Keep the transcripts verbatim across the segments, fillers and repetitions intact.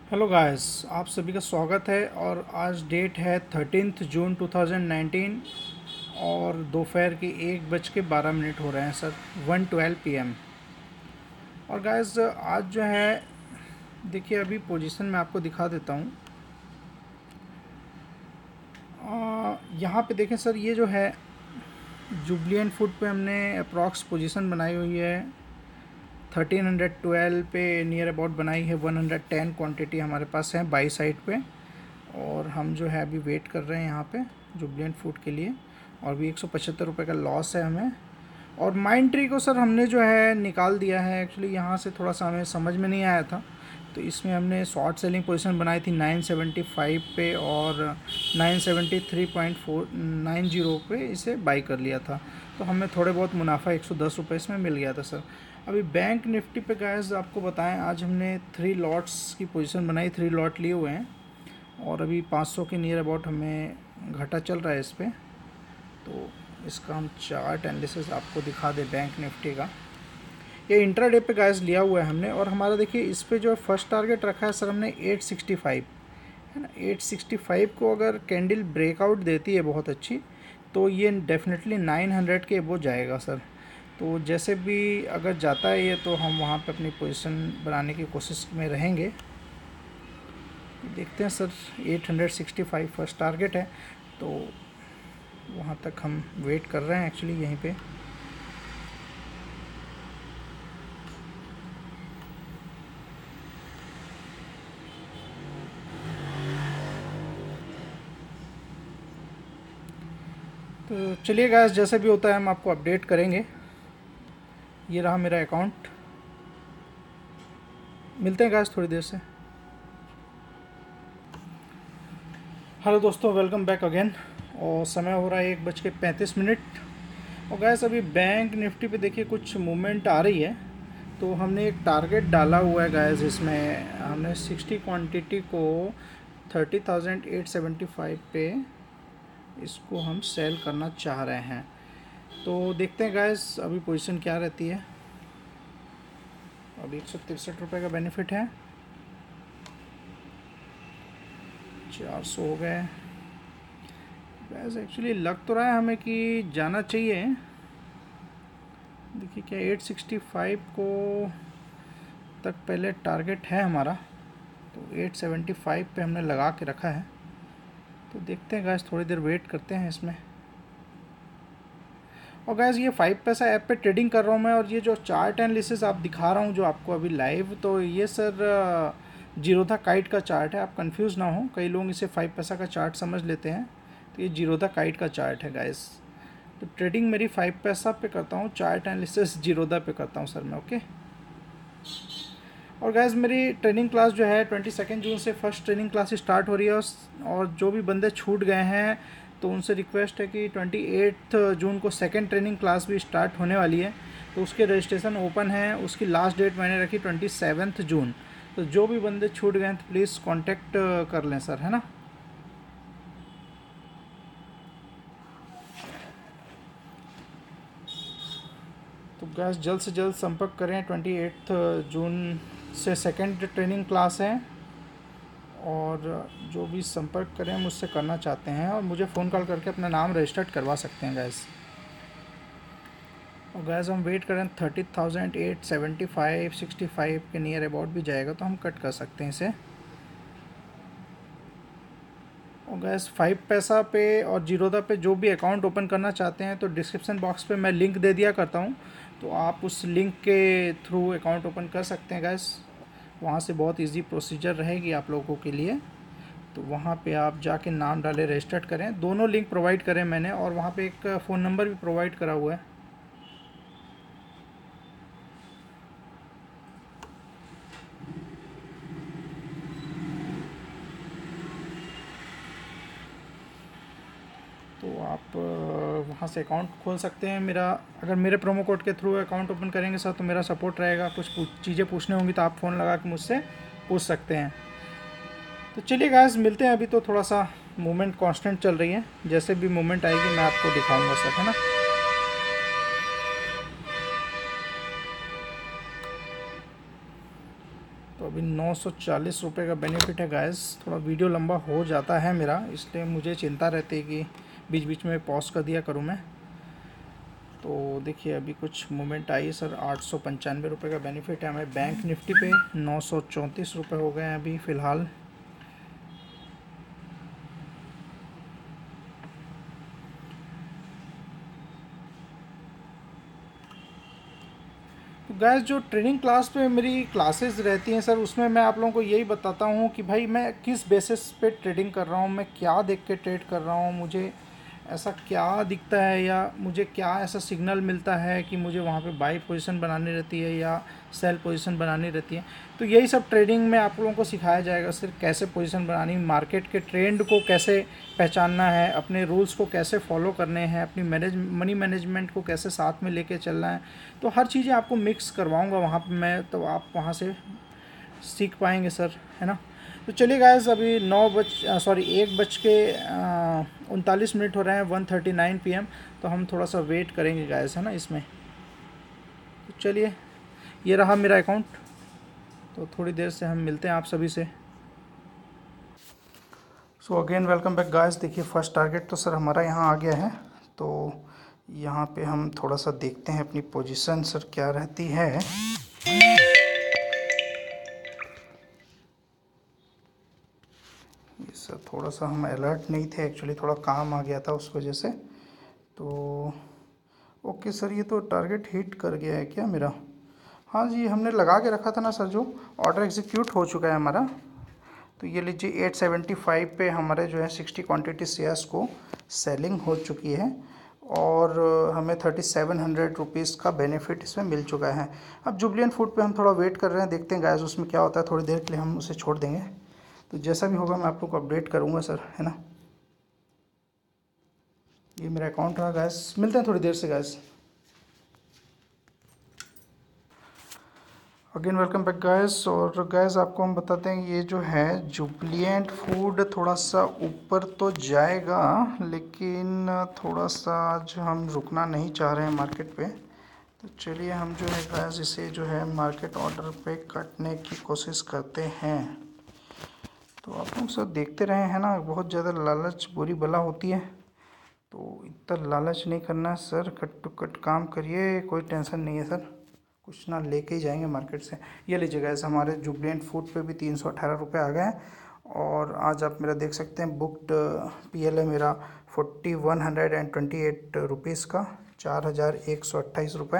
Hello guys, आप सभी का स्वागत है। और आज डेट है thirteenth June two thousand nineteen और दोपहर के एक बज के बारह मिनट हो रहे हैं sir, one twelve P M. और गाइस आज जो है, देखिए अभी पोजीशन मैं आपको दिखा देता हूँ। आ, यहाँ पे देखें सर, ये जो है जुबलियन फूड पे हमने अप्रॉक्स पोजीशन बनाई हुई है थर्टीन हंड्रेड ट्वेल्व पे नियर अबाउट बनाई है। वन हंड्रेड टेन क्वांटिटी हमारे पास है बाई साइड पे। और हम जो है अभी वेट कर रहे हैं यहाँ पे जुबलियन फूड के लिए। और भी एक सौ पचहत्तर रुपये का लॉस है हमें। और माइंड ट्री को सर हमने जो है निकाल दिया है। एक्चुअली यहाँ से थोड़ा सा हमें समझ में नहीं आया था, तो इसमें हमने शॉर्ट सेलिंग पोजीशन बनाई थी नाइन सेवेंटी फाइव पे और nine seventy three point four nine zero पे इसे बाई कर लिया था। तो हमें थोड़े बहुत मुनाफा एक सौ दस रुपये इसमें मिल गया था सर। अभी बैंक निफ्टी पे गाइस आपको बताएं, आज हमने थ्री लॉट्स की पोजीशन बनाई, थ्री लॉट लिए हुए हैं। और अभी पाँच सौ के नियर अबाउट हमें घाटा चल रहा है इस पर। तो इसका हम चार्ट एनालिसिस आपको दिखा दे बैंक निफ्टी का। ये इंट्राडे पे गाइस लिया हुआ है हमने। और हमारा देखिए इस पे जो फर्स्ट टारगेट रखा है सर हमने एट सिक्सटी फाइव, है ना। एट सिक्सटी फाइव को अगर कैंडल ब्रेकआउट देती है बहुत अच्छी, तो ये डेफिनेटली नाइन हंड्रेड के अबव जाएगा सर। तो जैसे भी अगर जाता है ये, तो हम वहाँ पे अपनी पोजीशन बनाने की कोशिश में रहेंगे। देखते हैं sir, eight sixty five first target है, तो वहाँ तक हम वेट कर रहे हैं एक्चुअली यहीं पे। तो चलिए गाइस, जैसे भी होता है हम आपको अपडेट करेंगे। ये रहा मेरा अकाउंट। मिलते हैं गाइस थोड़ी देर से। हेलो दोस्तों, वेलकम बैक अगेन। और समय हो रहा है एक बज के पैंतीस मिनट। और गाइस अभी बैंक निफ्टी पे देखिए कुछ मूवमेंट आ रही है। तो हमने एक टारगेट डाला हुआ है गाइस, इसमें हमने सिक्सटी क्वांटिटी को thirty thousand eight seventy five पे इसको हम सेल करना चाह रहे हैं। तो देखते हैं गाइस अभी पोजीशन क्या रहती है। अभी एक सौ तिरसठ रुपये का बेनिफिट है, चार सौ हो गए। वैसे एक्चुअली लग तो रहा है हमें कि जाना चाहिए। देखिए क्या एट सिक्सटी फाइव को तक पहले टारगेट है हमारा, तो एट सेवेंटी फाइव पे हमने लगा के रखा है। तो देखते हैं गाइस, थोड़ी देर वेट करते हैं इसमें। और गाइस ये फाइव पैसा ऐप पे ट्रेडिंग कर रहा हूँ मैं। और ये जो चार्ट एनालिसिस आप दिखा रहा हूँ जो आपको अभी लाइव, तो ये सर जीरोधा काइट का चार्ट है। आप कंफ्यूज ना हो, कई लोग इसे फाइव पैसा का चार्ट समझ लेते हैं। तो ये जीरोधा काइट का चार्ट है गाइस। तो ट्रेडिंग मेरी फाइव पैसा पे करता हूँ, चार्ट एनालिसिस जीरोधा पे करता हूँ सर मैं। ओके। और गैस मेरी ट्रेनिंग क्लास जो है ट्वेंटी सेकेंड जून से फर्स्ट ट्रेनिंग क्लास स्टार्ट हो रही है। और जो भी बंदे छूट गए हैं तो उनसे रिक्वेस्ट है कि ट्वेंटी एट्थ जून को सेकेंड ट्रेनिंग क्लास भी स्टार्ट होने वाली है। तो उसके रजिस्ट्रेशन ओपन है। उसकी लास्ट डेट मैंने रखी ट्वेंटी सेवन्थ जून। तो जो भी बंदे छूट गए हैं तो प्लीज़ कॉन्टेक्ट कर लें सर, है ना। तो गैस जल्द से जल्द संपर्क करें। ट्वेंटी एट्थ जून से सेकेंड ट्रेनिंग क्लास है। और जो भी संपर्क करें मुझसे करना चाहते हैं, और मुझे फ़ोन कॉल करके अपना नाम रजिस्टर्ड करवा सकते हैं गैस। और गैस हम वेट करें thirty thousand eight seventy five sixty five के नियर अबाउट भी जाएगा तो हम कट कर सकते हैं इसे। और गैस फाइव पैसा पे और जीरोधा पे जो भी अकाउंट ओपन करना चाहते हैं, तो डिस्क्रिप्शन बॉक्स पे मैं लिंक दे दिया करता हूँ। तो आप उस लिंक के थ्रू अकाउंट ओपन कर सकते हैं गैस। वहाँ से बहुत इजी प्रोसीजर रहेगी आप लोगों के लिए। तो वहाँ पे आप जाके नाम डालें, रजिस्टर्ड करें। दोनों लिंक प्रोवाइड करें मैंने, और वहाँ पे एक फ़ोन नंबर भी प्रोवाइड करा हुआ है। तो आप वहाँ से अकाउंट खोल सकते हैं मेरा। अगर मेरे प्रोमो कोड के थ्रू अकाउंट ओपन करेंगे सर, तो मेरा सपोर्ट रहेगा। कुछ चीज़ें पूछने होंगी तो आप फ़ोन लगा के मुझसे पूछ सकते हैं। तो चलिए गाइस मिलते हैं। अभी तो थोड़ा सा मूवमेंट कांस्टेंट चल रही है, जैसे भी मूवमेंट आएगी मैं आपको दिखाऊंगा सर, है ना। तो अभी नौ सौ चालीस रुपये का बेनिफिट है गाइस। थोड़ा वीडियो लंबा हो जाता है मेरा, इसलिए मुझे चिंता रहती है कि बीच बीच में पॉज कर दिया करूँ मैं। तो देखिए अभी कुछ मूवमेंट आई है सर। आठ सौ पंचानवे रुपये का बेनिफिट है हमें बैंक निफ्टी पे। नौ सौ चौंतीस रुपये हो गए हैं अभी फ़िलहाल। तो गैस जो ट्रेडिंग क्लास पे मेरी क्लासेस रहती हैं सर, उसमें मैं आप लोगों को यही बताता हूँ कि भाई मैं किस बेसिस पे ट्रेडिंग कर रहा हूँ, मैं क्या देख के ट्रेड कर रहा हूँ, मुझे ऐसा क्या दिखता है या मुझे क्या ऐसा सिग्नल मिलता है कि मुझे वहाँ पे बाई पोजीशन बनानी रहती है या सेल पोजीशन बनानी रहती है। तो यही सब ट्रेडिंग में आप लोगों को सिखाया जाएगा सर, कैसे पोजीशन बनानी, मार्केट के ट्रेंड को कैसे पहचानना है, अपने रूल्स को कैसे फॉलो करने हैं, अपनी मैनेज मनी मैनेजमेंट को कैसे साथ में लेके चलना है। तो हर चीज़ें आपको मिक्स करवाऊँगा वहाँ पर मैं, तो आप वहाँ से सीख पाएंगे सर, है ना। तो चलिए गाइस अभी नौ बज सॉरी एक बज के उनतालीस मिनट हो रहे हैं, one thirty nine P M. तो हम थोड़ा सा वेट करेंगे गाइस, है ना इसमें। तो चलिए ये रहा मेरा अकाउंट, तो थोड़ी देर से हम मिलते हैं आप सभी से। So again welcome back guys. देखिए फर्स्ट टारगेट तो सर हमारा यहाँ आ गया है। तो यहाँ पे हम थोड़ा सा देखते हैं अपनी पोजीशन सर क्या रहती है। सर थोड़ा सा हम अलर्ट नहीं थे एक्चुअली, थोड़ा काम आ गया था उस वजह से। तो ओके सर, ये तो टारगेट हिट कर गया है क्या मेरा? हाँ जी, हमने लगा के रखा था ना सर, जो ऑर्डर एग्जीक्यूट हो चुका है हमारा। तो ये लीजिए आठ सौ पचहत्तर पे हमारे जो है साठ क्वांटिटी शेयर्स को सेलिंग हो चुकी है और हमें थर्टी सेवन हंड्रेड रुपीज़ का बेनिफिट इसमें मिल चुका है। अब जुबलियन फूड पे हम थोड़ा वेट कर रहे हैं, देखते हैं गाइस उसमें क्या होता है। थोड़ी देर के लिए हम उसे छोड़ देंगे, तो जैसा भी होगा मैं आप लोग को अपडेट करूँगा सर, है ना। ये मेरा अकाउंट रहा गैस, मिलते हैं थोड़ी देर से guys. Again welcome back guys. और गैस आपको हम बताते हैं ये जो है जुबलिएंट फूड थोड़ा सा ऊपर तो जाएगा, लेकिन थोड़ा सा आज हम रुकना नहीं चाह रहे हैं मार्केट पे। तो चलिए हम जो है गैस इसे जो है मार्केट ऑर्डर पे काटने की कोशिश करते हैं। तो आप लोग सब देखते रहे हैं ना, बहुत ज़्यादा लालच बुरी बला होती है, तो इतना लालच नहीं करना सर। कट टू कट काम करिए, कोई टेंशन नहीं है सर, कुछ ना लेके ही जाएंगे मार्केट से। ये लीजिए गैस, हमारे जुबलिएंट फूड पे भी तीन सौ अठारह रुपये आ गए हैं। और आज आप मेरा देख सकते हैं बुकड पीएल है मेरा forty one hundred and twenty eight rupees का, चार हज़ार एक सौ अट्ठाईस रुपये।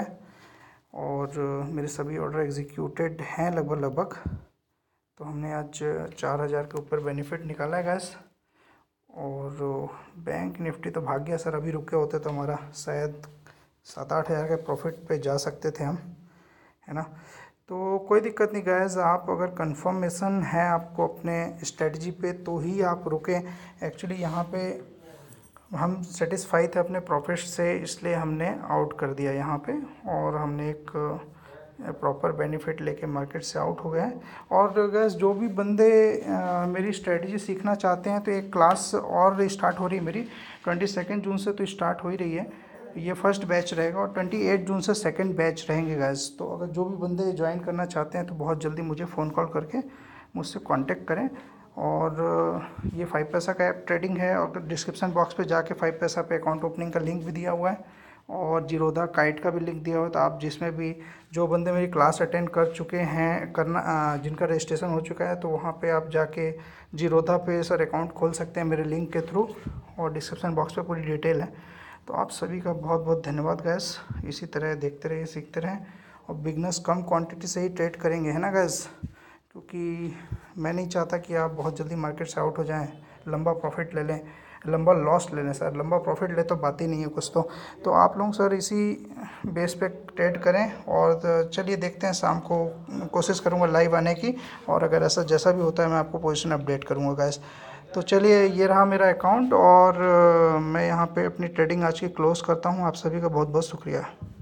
और मेरे सभी ऑर्डर एग्जीक्यूटेड हैं लगभग लगभग। तो हमने आज चार हज़ार के ऊपर बेनिफिट निकाला है गैस। और बैंक निफ्टी तो भाग गया सर, अभी रुके होते तो हमारा शायद सात आठ हज़ार के प्रॉफिट पे जा सकते थे हम, है ना। तो कोई दिक्कत नहीं गैस, आप अगर कंफर्मेशन है आपको अपने स्ट्रेटजी पे तो ही आप रुके। एक्चुअली यहाँ पे हम सेटिस्फाई थे अपने प्रॉफिट से, इसलिए हमने आउट कर दिया यहाँ पे, और हमने एक प्रॉपर बेनिफिट लेके मार्केट से आउट हो गए हैं। और गैस जो भी बंदे आ, मेरी स्ट्रेटजी सीखना चाहते हैं, तो एक क्लास और स्टार्ट हो रही है मेरी, ट्वेंटी सेकेंड जून से तो स्टार्ट हो ही रही है। ये फर्स्ट बैच रहेगा और ट्वेंटी एट जून से सेकंड बैच रहेंगे गैस। तो अगर जो भी बंदे ज्वाइन करना चाहते हैं तो बहुत जल्दी मुझे फ़ोन कॉल करके मुझसे कांटेक्ट करें। और ये फाइव पैसा का ऐप ट्रेडिंग है, और डिस्क्रिप्शन बॉक्स पे जाके फाइव पैसा पे अकाउंट ओपनिंग का लिंक भी दिया हुआ है, और जीरोधा काइट का भी लिंक दिया हुआ है। तो आप जिसमें भी, जो बंदे मेरी क्लास अटेंड कर चुके हैं, करना जिनका रजिस्ट्रेशन हो चुका है, तो वहाँ पे आप जाके जीरोधा पे सर अकाउंट खोल सकते हैं मेरे लिंक के थ्रू, और डिस्क्रिप्शन बॉक्स पे पूरी डिटेल है। तो आप सभी का बहुत बहुत धन्यवाद गैस। इसी तरह देखते रहिए, सीखते रहें, और बिगनर्स कम क्वांटिटी से ही ट्रेड करेंगे, है ना गैस, क्योंकि मैं नहीं चाहता कि आप बहुत जल्दी मार्केट से आउट हो जाएं, लंबा प्रॉफिट ले लें, लंबा लॉस ले लें सर। लंबा प्रॉफिट ले तो बात ही नहीं है कुछ। तो तो आप लोग सर इसी बेस पे ट्रेड करें। और चलिए देखते हैं, शाम को कोशिश करूँगा लाइव आने की, और अगर ऐसा जैसा भी होता है मैं आपको पोजीशन अपडेट करूँगा गैस। तो चलिए ये रहा मेरा अकाउंट, और मैं यहाँ पे अपनी ट्रेडिंग आज की क्लोज़ करता हूँ। आप सभी का बहुत बहुत शुक्रिया।